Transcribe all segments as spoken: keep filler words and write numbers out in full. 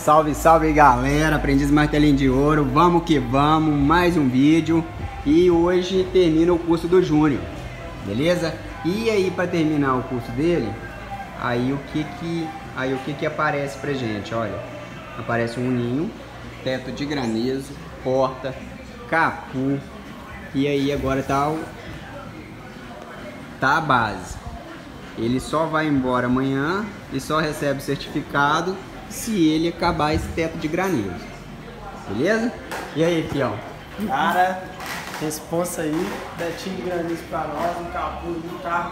Salve, salve galera, aprendiz martelinho de ouro, vamos que vamos, mais um vídeo. E hoje termina o curso do Júnior, beleza? E aí para terminar o curso dele, aí o que que, aí o que que aparece pra gente, olha. Aparece um ninho, teto de granizo, porta, capu. E aí agora tá, o, tá a base. Ele só vai embora amanhã e só recebe o certificado se ele acabar esse teto de granizo. Beleza? E aí, fião? Cara, responsa aí, tetinho de granizo pra nós, um capô de carro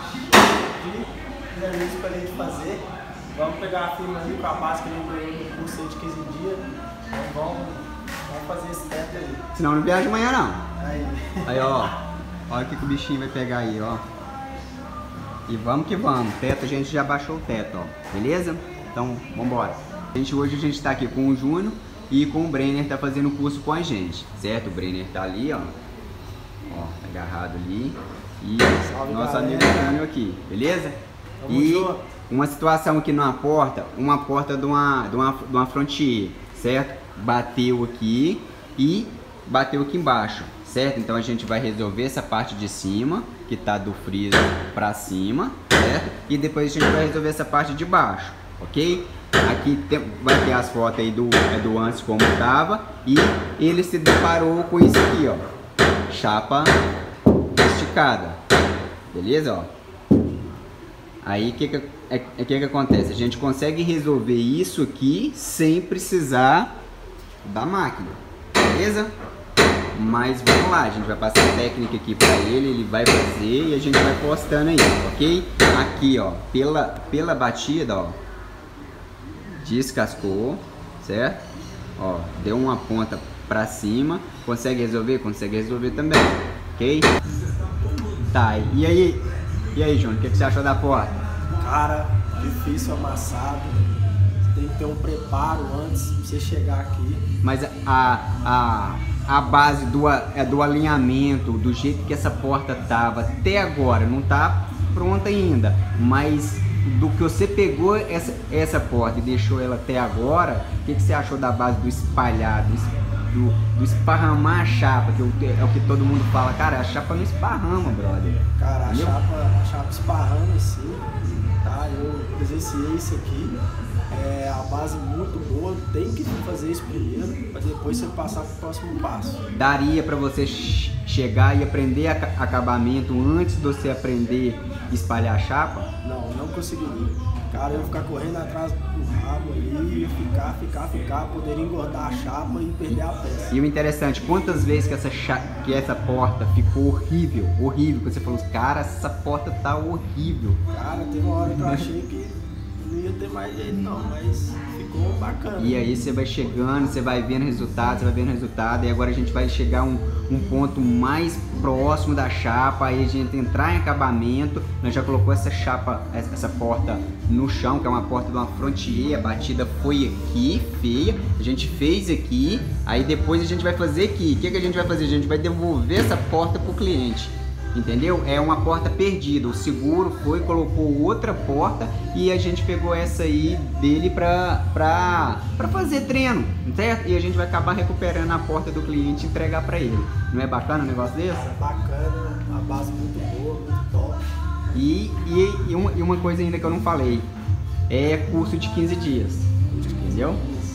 de granizo pra gente fazer. Vamos pegar a firma ali com a base que ele ganhou no curso de quinze dias. Então vamos, vamos fazer esse teto aí. Senão não viaja amanhã não. Aí, aí ó, olha o que, que o bichinho vai pegar aí, ó. E vamos que vamos, teto, a gente já baixou o teto, ó, beleza? Então, vambora. A gente, hoje a gente tá aqui com o Júnior e com o Brenner, tá fazendo o curso com a gente, certo? O Brenner tá ali, ó, ó, agarrado ali. E salve, nosso galera. amigo Júnior aqui, beleza? Tamo e junto. Uma situação aqui numa porta, uma porta de uma, de uma, de uma frontier, certo? Bateu aqui e bateu aqui embaixo, certo? Então a gente vai resolver essa parte de cima, que tá do freezer pra cima, certo? E depois a gente vai resolver essa parte de baixo, ok? Aqui tem, vai ter as fotos aí do, é do antes como tava. E ele se deparou com isso aqui, ó, chapa esticada, beleza, ó? Aí o que que, é, é, que que acontece? A gente consegue resolver isso aqui sem precisar da máquina, beleza? Mas vamos lá, a gente vai passar a técnica aqui pra ele, ele vai fazer e a gente vai postando aí, ok? Aqui, ó, pela, pela batida, ó, descascou, certo? Ó, deu uma ponta pra cima, consegue resolver? Consegue resolver também, ok? Tá, e aí, e aí, Júnior, o que, que você achou da porta? Cara, difícil amassado, você tem que ter um preparo antes de você chegar aqui. Mas a, a, a base do, é do alinhamento, do jeito que essa porta tava até agora, não tá pronta ainda, mas do que você pegou essa, essa porta e deixou ela até agora, o que, que você achou da base do espalhado, do, do esparramar a chapa, que é o que todo mundo fala, cara, a chapa não esparrama, brother. Cara, a Entendeu? chapa, a chapa esparrando assim, tá? Eu presenciei isso aqui, é a base muito boa, tem que fazer isso primeiro, para depois você passar pro próximo passo. Daria para você chegar e aprender acabamento antes de você aprender a espalhar a chapa? Não, não conseguiria. Cara, eu ia ficar correndo atrás do rabo ali, ia ficar, ficar, ficar, poderia engordar a chapa e perder a peça. E o interessante, quantas vezes que essa, que essa porta ficou horrível, horrível, que você falou, cara, essa porta tá horrível. Cara, teve uma hora que eu achei que não ia ter mais jeito não, mas ficou bacana. E aí você vai chegando, você vai vendo resultado, você vai vendo resultado, e agora a gente vai chegar a um, um ponto mais próximo da chapa, aí a gente entrar em acabamento. Nós já colocou essa chapa, essa porta no chão, que é uma porta de uma frontier, a batida foi aqui, feia, a gente fez aqui, aí depois a gente vai fazer aqui. O que, que a gente vai fazer? A gente vai devolver essa porta pro cliente. Entendeu? É uma porta perdida, o seguro foi, colocou outra porta e a gente pegou essa aí dele pra, pra, pra fazer treino, certo? E a gente vai acabar recuperando a porta do cliente e entregar pra ele. Não é bacana um negócio desse? Cara, bacana, a base muito boa, muito top. E, e, e, uma, e uma coisa ainda que eu não falei, é curso de quinze dias, entendeu?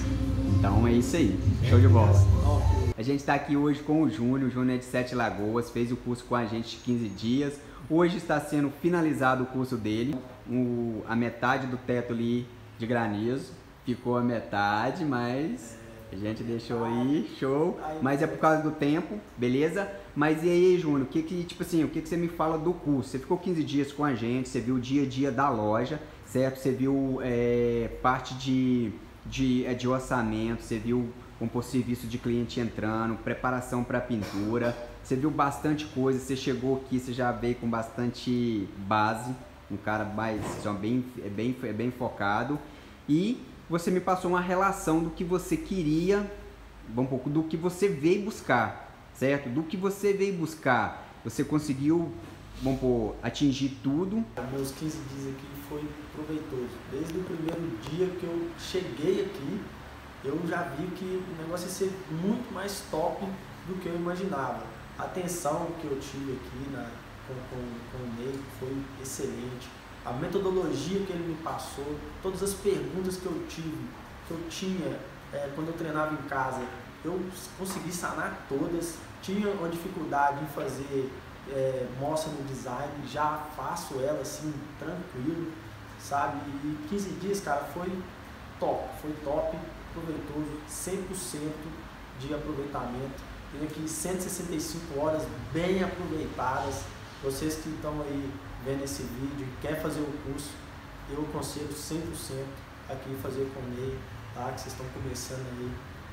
Então é isso aí, show de bola. A gente está aqui hoje com o Júnior, o Júnior é de Sete Lagoas, fez o curso com a gente de quinze dias. Hoje está sendo finalizado o curso dele, o, a metade do teto ali de granizo, ficou a metade, mas a gente deixou aí, show, mas é por causa do tempo, beleza? Mas e aí, Júnior, o que que, tipo assim, o que que você me fala do curso? Você ficou quinze dias com a gente, você viu o dia a dia da loja, certo? Você viu é, parte de, de, de orçamento, você viu compor serviço de cliente entrando, preparação para pintura, você viu bastante coisa, você chegou aqui, você já veio com bastante base, um cara mais, bem, bem, bem focado, e você me passou uma relação do que você queria, um pouco do que você veio buscar, certo? Do que você veio buscar, você conseguiu, vamos pôr, atingir tudo? Meus quinze dias aqui foi proveitoso, desde o primeiro dia que eu cheguei aqui, eu já vi que o negócio ia ser muito mais top do que eu imaginava. A atenção que eu tive aqui na, com, com, com o Ney foi excelente. A metodologia que ele me passou, todas as perguntas que eu tive, que eu tinha é, quando eu treinava em casa, eu consegui sanar todas. Tinha uma dificuldade em fazer é, mostra no design, já faço ela assim, tranquilo, sabe? E quinze dias, cara, foi top, foi top, proveitoso, cem por cento de aproveitamento. Tenho aqui cento e sessenta e cinco horas bem aproveitadas. Vocês que estão aí vendo esse vídeo e querem fazer o curso, eu aconselho cem por cento aqui fazer com o Ney, tá? Que vocês estão começando aí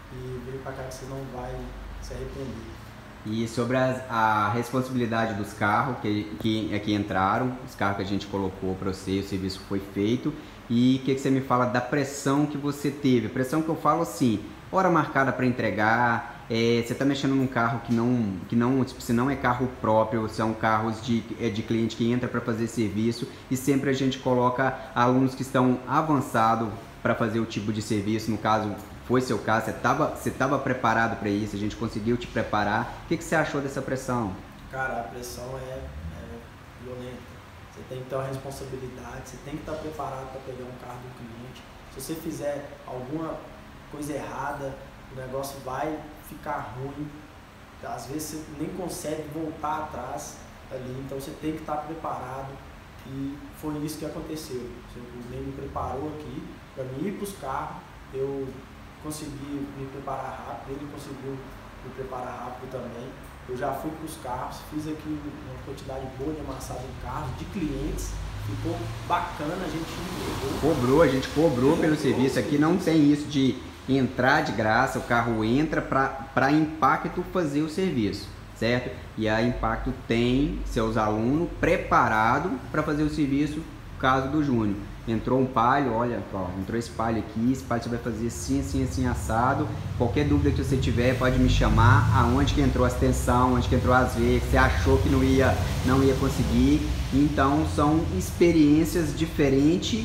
e vem pra cá que vocês não vão se arrepender. E sobre a, a responsabilidade dos carros que, que aqui entraram, os carros que a gente colocou para você, o serviço foi feito, e o que, que você me fala da pressão que você teve? Pressão que eu falo assim, hora marcada para entregar, é, você está mexendo num carro que não, que não, tipo, se não é carro próprio, são carros de, é de cliente que entra para fazer serviço, e sempre a gente coloca alunos que estão avançados para fazer o tipo de serviço, no caso foi seu caso, você estava você tava preparado para isso, a gente conseguiu te preparar. O que, que você achou dessa pressão? Cara, a pressão é, é violenta. Você tem que ter uma responsabilidade, você tem que estar preparado para pegar um carro do cliente. Se você fizer alguma coisa errada, o negócio vai ficar ruim. Às vezes você nem consegue voltar atrás ali, então você tem que estar preparado. E foi isso que aconteceu. O Ney me preparou aqui para mim ir para os carros. Eu consegui me preparar rápido, ele conseguiu me preparar rápido também. Eu já fui para os carros, fiz aqui uma quantidade boa de amassado em carros, de clientes, ficou bacana, a gente entregou. Cobrou, a gente cobrou pelo serviço, aqui não tem isso de entrar de graça, o carro entra para Impacto fazer o serviço, certo? E a Impacto tem seus alunos preparados para fazer o serviço, no caso do Júnior. Entrou um palio, olha, ó, entrou esse palio aqui, esse palio você vai fazer assim, assim, assim, assado. Qualquer dúvida que você tiver, pode me chamar. Aonde que entrou a extensão, onde que entrou as veias, que você achou que não ia, não ia conseguir. Então, são experiências diferentes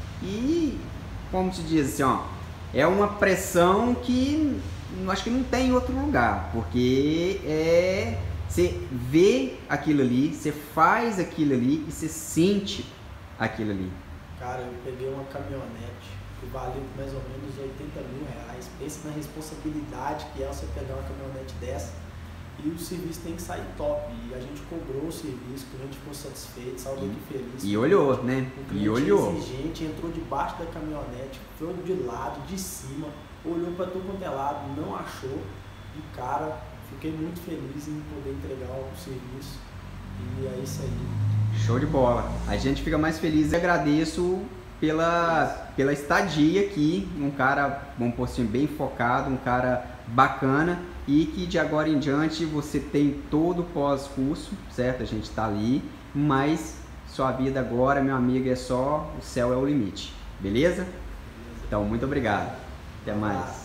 e, como se diz assim, ó, é uma pressão que eu acho que não tem em outro lugar, porque é, você vê aquilo ali, você faz aquilo ali e você sente aquilo ali. Cara, eu peguei uma caminhonete que valeu mais ou menos oitenta mil reais. Pense na responsabilidade que é você pegar uma caminhonete dessa. E o serviço tem que sair top. E a gente cobrou o serviço, o cliente ficou satisfeito, saiu daqui feliz. E olhou, né? O cliente e olhou. exigente, entrou debaixo da caminhonete, foi de lado, de cima, olhou para tudo quanto é lado, não achou. E cara, fiquei muito feliz em poder entregar o serviço. E é isso aí. Show de bola. A gente fica mais feliz e agradeço pela, pela estadia aqui. Um cara, um postinho bem focado, um cara bacana e que de agora em diante você tem todo o pós-curso, certo? A gente está ali, mas sua vida agora, meu amigo, é só o céu é o limite. Beleza? Então, muito obrigado. Até mais.